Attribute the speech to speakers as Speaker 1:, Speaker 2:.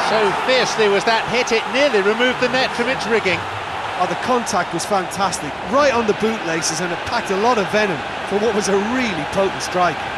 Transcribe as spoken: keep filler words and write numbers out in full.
Speaker 1: So fiercely was that hit, it nearly removed the net from its rigging.
Speaker 2: Oh, the contact was fantastic, right on the bootlaces, and it packed a lot of venom for what was a really potent strike.